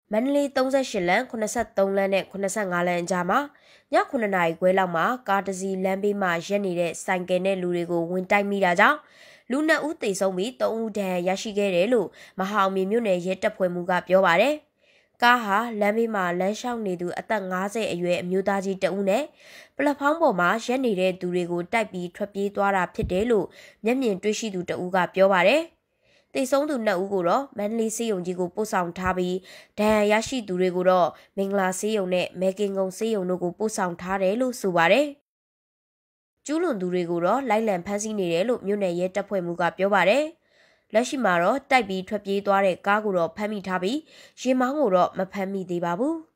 မန္တလေး38လမ်း83လမ်းနဲ့85လမ်းကြားမှာည9နာရီခွဲလောက်မှာကားတစ်စီးလမ်းဘေးမှာရပ်နေတဲ့ဆိုင်ကယ်နဲ့လူတွေကိုဝင်တိုက်မိတာကြောင့်လူ2ဦးသေဆုံးပြီး3ဦးဒဏ်ရာရရှိခဲ့တယ်လို့မဟာအောင်မြေမြို့နယ်ရဲတပ်ဖွဲ့မှူးကပြောပါတယ်။ကားဟာလမ်းဘေးမှာလမ်းလျှောက်နေသူအသက်50အရွယ်အမျိုးသားကြီးတဦးနဲ့ပလက်ဖောင်းပေါ်မှာရပ်နေတဲ့သူတွေကိုတိုက်ပြီးထွက်ပြေးသွားတာဖြစ်တယ်လို့မျက်မြင်တွေ့ရှိသူတဦးကပြောပါတယ်။သေဆုံးသူ2ဦးကိုတော့မန္တလေးဆေးရုံကြီးကိုပို့ဆောင်ထားပြီးဒဏ်ရာရရှိသူတွေကိုတော့မင်္ဂလာဆေးရုံနဲ့မဲကင်ကုန်းဆေးရုံတို့ကိုပို့ဆောင်ထားတယ်လို့ဆိုပါတယ်။ကျူးလွန်သူတွေကိုတော့လိုက်လံဖမ်းဆီးနေတယ်လို့မြို့နယ်ရဲတပ်ဖွဲ့မှူးကပြောပါတယ်။လက်ရှိမှာတော့တိုက်ပြီးထွက်ပြေးသွားတဲ့ကားကိုတော့ဖမ်းမိထားပြီးရေမောင်းကိုတော့မဖမ်းမိသေးပါဘူး။